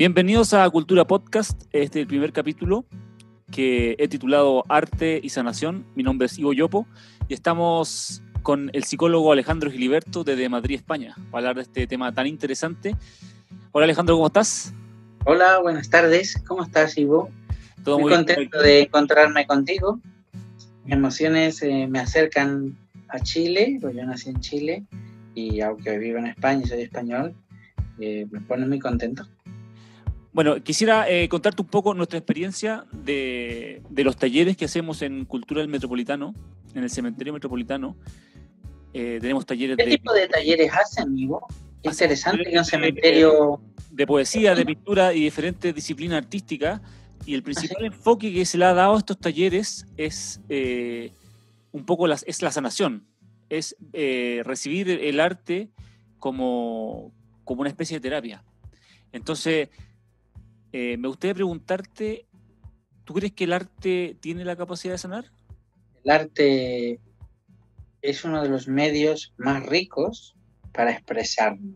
Bienvenidos a Cultura Podcast, este es el primer capítulo que he titulado Arte y Sanación. Mi nombre es Ivo Yopo y estamos con el psicólogo Alejandro Giliberto desde Madrid, España, para hablar de este tema tan interesante. Hola Alejandro, ¿cómo estás? Hola, buenas tardes, ¿cómo estás, Ivo? Todo muy contento bien. De encontrarme contigo. Mis emociones me acercan a Chile, pues yo nací en Chile y aunque vivo en España y soy español, me pone muy contento. Bueno, quisiera contarte un poco nuestra experiencia de los talleres que hacemos en Cultura del Metropolitano, en el Cementerio Metropolitano. Tenemos talleres ¿Qué tipo de talleres hacen, Ivo? Qué interesante que un cementerio... De poesía, de pintura y diferentes disciplinas artísticas. Y el principal enfoque que se le ha dado a estos talleres es un poco la sanación. Es recibir el arte como una especie de terapia. Entonces, me gustaría preguntarte, ¿tú crees que el arte tiene la capacidad de sanar? El arte es uno de los medios más ricos para expresarnos.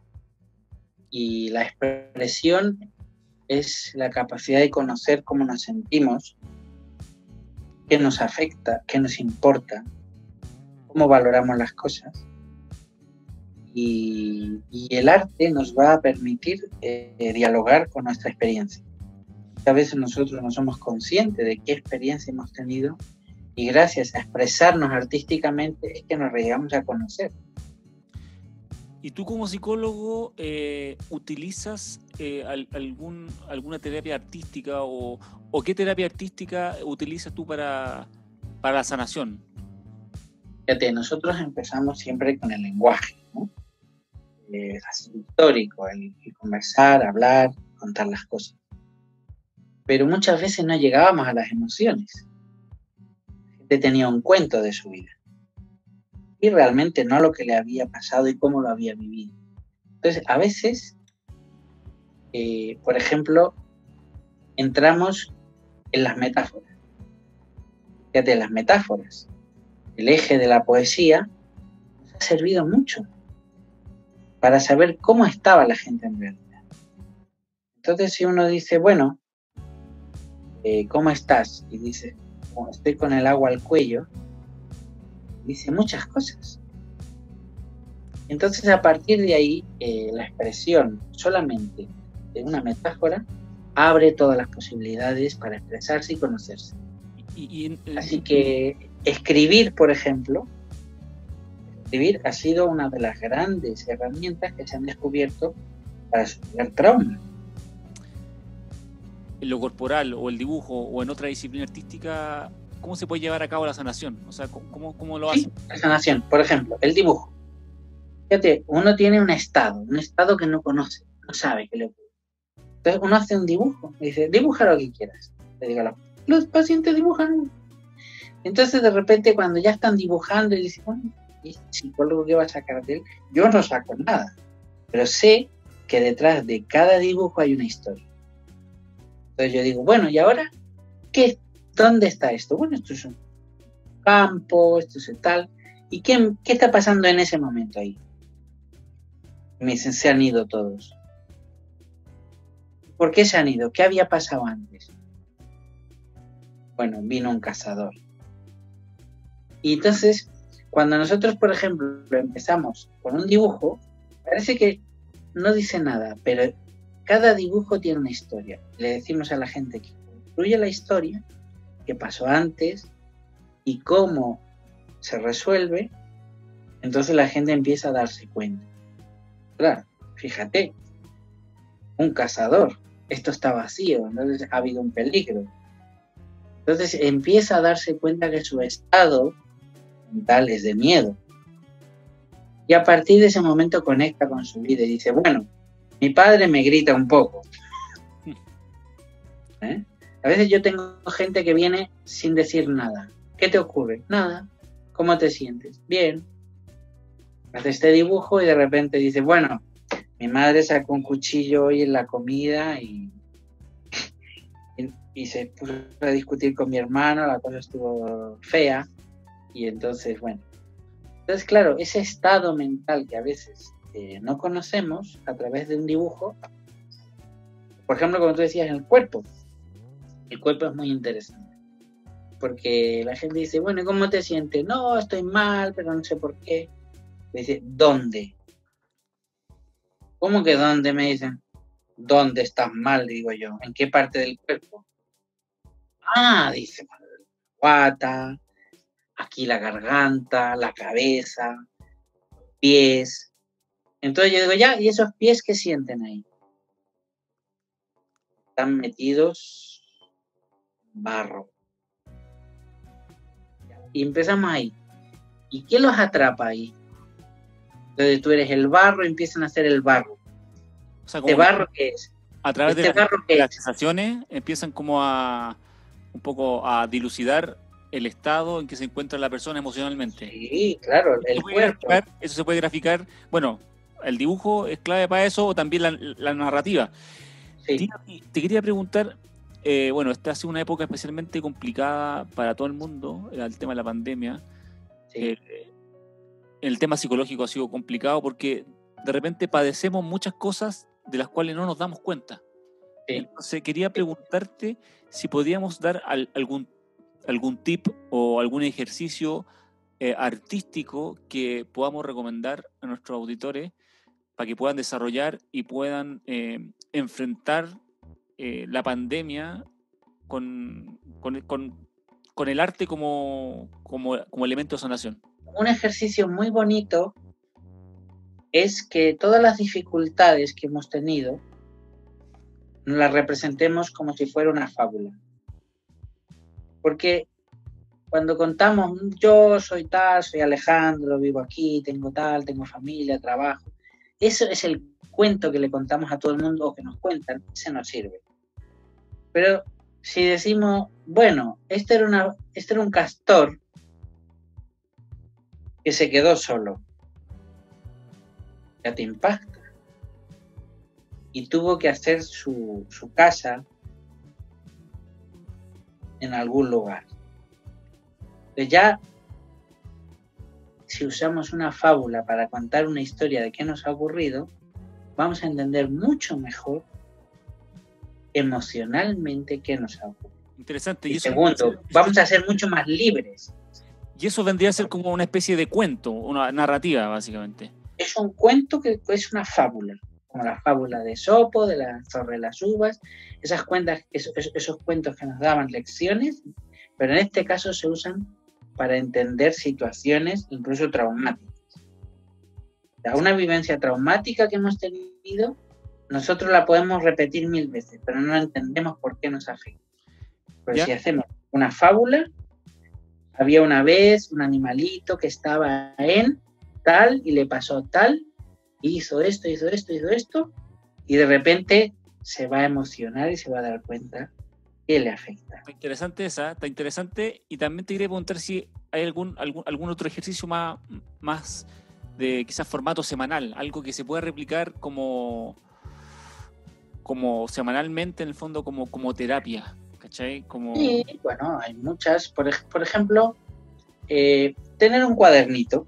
Y la expresión es la capacidad de conocer cómo nos sentimos, qué nos afecta, qué nos importa, cómo valoramos las cosas. Y el arte nos va a permitir dialogar con nuestra experiencia. A veces nosotros no somos conscientes de qué experiencia hemos tenido y gracias a expresarnos artísticamente es que nos llegamos a conocer. ¿Y tú como psicólogo utilizas alguna terapia artística o qué terapia artística utilizas tú para la sanación? Fíjate, nosotros empezamos siempre con el lenguaje, ¿no? Así histórico, el conversar, hablar, contar las cosas. Pero muchas veces no llegábamos a las emociones. La gente tenía un cuento de su vida y realmente no lo que le había pasado y cómo lo había vivido. Entonces, a veces, por ejemplo, entramos en las metáforas. Fíjate, las metáforas, el eje de la poesía, nos ha servido mucho para saber cómo estaba la gente en realidad. Entonces, si uno dice, bueno, ¿cómo estás? Y dice, oh, estoy con el agua al cuello, dice muchas cosas. Entonces, a partir de ahí, la expresión solamente de una metáfora abre todas las posibilidades para expresarse y conocerse. Así que escribir, por ejemplo, escribir ha sido una de las grandes herramientas que se han descubierto para superar traumas. En lo corporal o el dibujo o en otra disciplina artística, ¿cómo se puede llevar a cabo la sanación? O sea, ¿cómo lo hace? Sí, la sanación, por ejemplo, el dibujo. Fíjate, uno tiene un estado que no conoce, no sabe qué le ocurre. Entonces uno hace un dibujo, y dice, dibuja lo que quieras. Le digo, los pacientes dibujan. Entonces de repente cuando ya están dibujando y dicen, bueno, ¿y este psicólogo qué va a sacar de él? Yo no saco nada, pero sé que detrás de cada dibujo hay una historia. Entonces yo digo, bueno, ¿y ahora qué? ¿Dónde está esto? Bueno, esto es un campo, esto es tal. ¿Y qué está pasando en ese momento ahí? Me dicen, se han ido todos. ¿Por qué se han ido? ¿Qué había pasado antes? Bueno, vino un cazador. Y entonces, cuando nosotros, por ejemplo, empezamos con un dibujo, parece que no dice nada, pero cada dibujo tiene una historia. Le decimos a la gente que construye la historia, qué pasó antes y cómo se resuelve, entonces la gente empieza a darse cuenta. Claro, fíjate, un cazador, esto está vacío, entonces ha habido un peligro. Entonces empieza a darse cuenta que su estado mental es de miedo. Y a partir de ese momento conecta con su vida y dice, bueno, mi padre me grita un poco. A veces yo tengo gente que viene sin decir nada. ¿Qué te ocurre? Nada. ¿Cómo te sientes? Bien. Hace este dibujo y de repente dice, bueno, mi madre sacó un cuchillo hoy en la comida y se puso a discutir con mi hermano, la cosa estuvo fea y entonces, bueno. Entonces, claro, ese estado mental que a veces no conocemos a través de un dibujo, Por ejemplo, como tú decías, el cuerpo es muy interesante, porque la gente dice, bueno, ¿y cómo te sientes? No, estoy mal, pero no sé por qué. Me dice, ¿dónde? ¿Cómo que dónde? Me dicen, ¿dónde estás mal? Digo yo, ¿en qué parte del cuerpo? Ah, dice, guata, aquí la garganta, la cabeza, pies. Entonces yo digo, ya, ¿y esos pies qué sienten ahí? Están metidos en barro. Y empezamos ahí. ¿Y qué los atrapa ahí? Entonces tú eres el barro y empiezan a hacer el barro. O sea, ¿Este barro qué es? A través ¿Este barro qué de las es? sensaciones empiezan como a un poco a dilucidar el estado en que se encuentra la persona emocionalmente. Sí, claro, el cuerpo. Eso se puede graficar. Bueno, el dibujo es clave para eso, o también la narrativa. Sí. Te quería preguntar, bueno, esta ha sido una época especialmente complicada para todo el mundo, el tema de la pandemia. Sí. El tema psicológico ha sido complicado porque de repente padecemos muchas cosas de las cuales no nos damos cuenta. Sí. Entonces quería preguntarte si podíamos dar algún tip o algún ejercicio artístico que podamos recomendar a nuestros auditores para que puedan desarrollar y puedan enfrentar la pandemia con el arte como elemento de sanación. Un ejercicio muy bonito es que todas las dificultades que hemos tenido las representemos como si fuera una fábula. Porque cuando contamos, yo soy tal, soy Alejandro, vivo aquí, tengo tal, tengo familia, trabajo, eso es el cuento que le contamos a todo el mundo o que nos cuentan, ese no sirve. Pero si decimos, bueno, este era un castor que se quedó solo, ya te impacta. Y tuvo que hacer su casa en algún lugar. Entonces ya, si usamos una fábula para contar una historia de qué nos ha ocurrido, vamos a entender mucho mejor emocionalmente qué nos ha ocurrido. Interesante. Y segundo, vamos a ser mucho más libres. Y eso vendría a ser como una especie de cuento, una narrativa, básicamente. Es un cuento que es una fábula, como la fábula de Esopo, sobre las uvas, esos cuentos que nos daban lecciones, pero en este caso se usan para entender situaciones incluso traumáticas. O sea, una vivencia traumática que hemos tenido, nosotros la podemos repetir 1000 veces, pero no entendemos por qué nos afecta. Pero ¿ya? Si hacemos una fábula, había una vez un animalito que estaba en tal y le pasó tal, hizo esto, y de repente se va a emocionar y se va a dar cuenta que le afecta. Está interesante está interesante. Y también te quería preguntar si hay algún otro ejercicio más de quizás formato semanal, algo que se pueda replicar como semanalmente, en el fondo, como terapia, ¿cachai? Sí, bueno, hay muchas. Por ejemplo, tener un cuadernito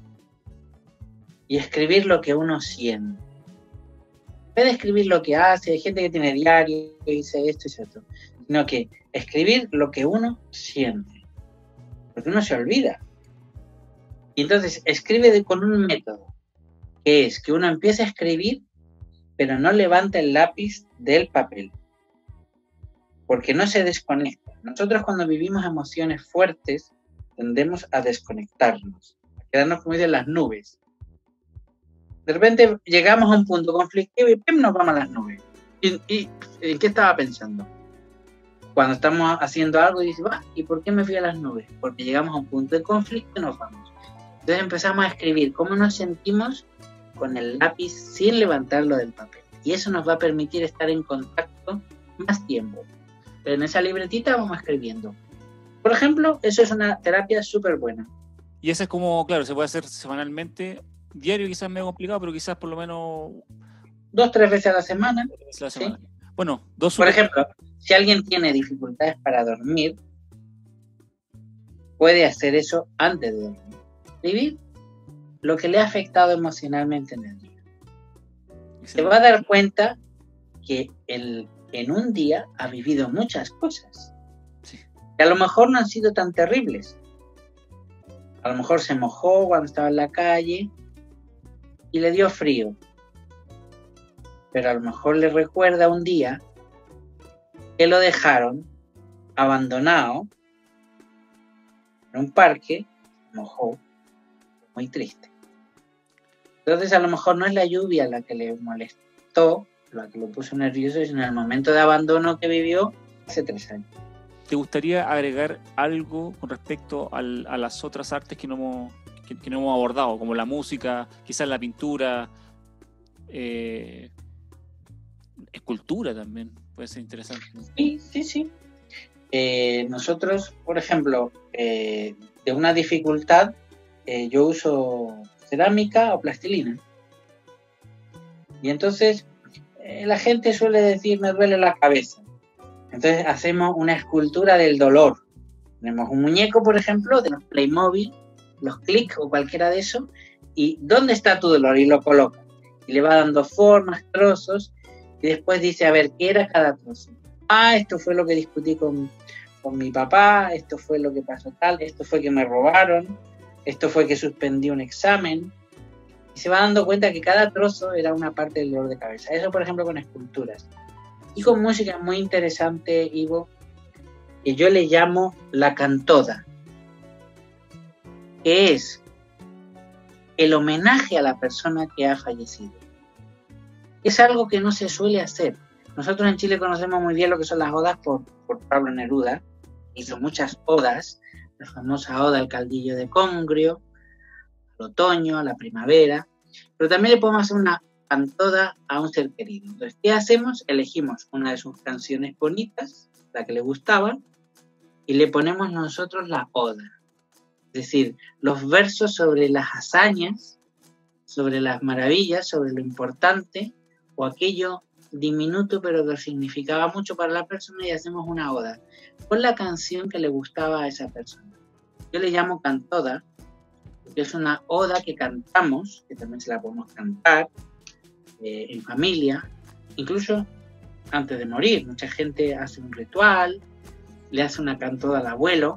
y escribir lo que uno siente. En vez de escribir lo que hace, hay gente que tiene diario, que dice esto y esto, sino que escribir lo que uno siente, porque uno se olvida. Y entonces escribe con un método, que es que uno empieza a escribir, pero no levanta el lápiz del papel, porque no se desconecta. Nosotros cuando vivimos emociones fuertes, tendemos a desconectarnos, a quedarnos como dicen las nubes. De repente llegamos a un punto conflictivo y ¡pim!, nos vamos a las nubes. ¿Y en qué estaba pensando? Cuando estamos haciendo algo y dices, ¿y por qué me fui a las nubes? Porque llegamos a un punto de conflicto y nos vamos. Entonces empezamos a escribir cómo nos sentimos con el lápiz sin levantarlo del papel. Y eso nos va a permitir estar en contacto más tiempo. Pero en esa libretita vamos escribiendo. Por ejemplo, eso es una terapia súper buena. Y esa es como, claro, se puede hacer semanalmente. Diario quizás medio complicado, pero quizás por lo menos 2-3 veces a la semana. ¿Sí? Bueno, por ejemplo, si alguien tiene dificultades para dormir, puede hacer eso antes de dormir. Escribir lo que le ha afectado emocionalmente en el día. Se va a dar cuenta que en un día ha vivido muchas cosas. Sí. Que a lo mejor no han sido tan terribles. A lo mejor se mojó cuando estaba en la calle y le dio frío. Pero a lo mejor le recuerda un día que lo dejaron abandonado en un parque, se mojó, muy triste. Entonces a lo mejor no es la lluvia la que le molestó, la que lo puso nervioso, sino el momento de abandono que vivió hace 3 años. ¿Te gustaría agregar algo con respecto a las otras artes que no hemos abordado, como la música, quizás la pintura, escultura también? Puede ser interesante. Sí. Nosotros, por ejemplo, de una dificultad, yo uso cerámica o plastilina. Y entonces la gente suele decir, me duele la cabeza. Entonces hacemos una escultura del dolor. Tenemos un muñeco, por ejemplo, de los Playmobil, los Click o cualquiera de esos, y ¿dónde está tu dolor? Y lo coloca. Y le va dando formas, trozos, y después dice, a ver, ¿qué era cada trozo? Esto fue lo que discutí con mi papá, esto fue lo que pasó tal, esto fue que me robaron, esto fue que suspendí un examen. Y se va dando cuenta que cada trozo era una parte del dolor de cabeza. Eso, por ejemplo, con esculturas. Y con música muy interesante, Ivo, que yo le llamo la cantoda, que es el homenaje a la persona que ha fallecido. Es algo que no se suele hacer. Nosotros en Chile conocemos muy bien lo que son las odas por Pablo Neruda. Hizo muchas odas, la famosa oda al caldillo de Congrio, al otoño, a la primavera, pero también le podemos hacer una cantoda a un ser querido. Entonces, ¿qué hacemos? Elegimos una de sus canciones bonitas, la que le gustaba, y le ponemos nosotros la oda. Es decir, los versos sobre las hazañas, sobre las maravillas, sobre lo importante, o aquello diminuto pero que significaba mucho para la persona, y hacemos una oda con la canción que le gustaba a esa persona. Yo le llamo cantoda, porque es una oda que cantamos, que también se la podemos cantar en familia, incluso antes de morir. Mucha gente hace un ritual, le hace una cantoda al abuelo,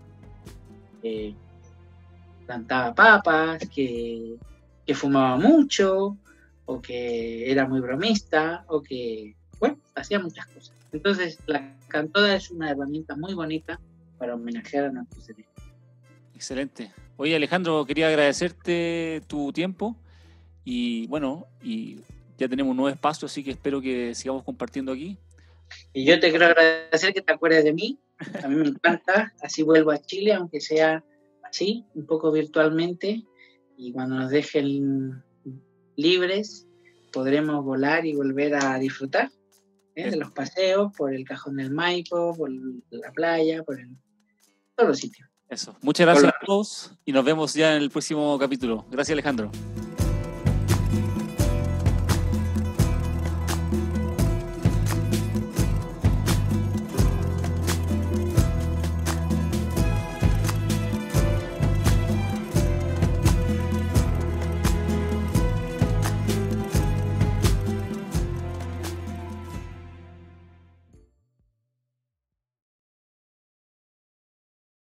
plantaba papas, que fumaba mucho, o que era muy bromista, o que, bueno, hacía muchas cosas. Entonces, la cantoda es una herramienta muy bonita para homenajear a nuestros seres. Excelente. Oye, Alejandro, quería agradecerte tu tiempo y, bueno, y ya tenemos un nuevo espacio, así que espero que sigamos compartiendo aquí. Y yo te quiero agradecer que te acuerdes de mí. A mí me encanta. Así vuelvo a Chile, aunque sea así, un poco virtualmente, y cuando nos dejen libres podremos volar y volver a disfrutar de los paseos por el Cajón del Maipo, por la playa, por todos los sitios. Eso. Muchas gracias a todos y nos vemos ya en el próximo capítulo. Gracias, Alejandro.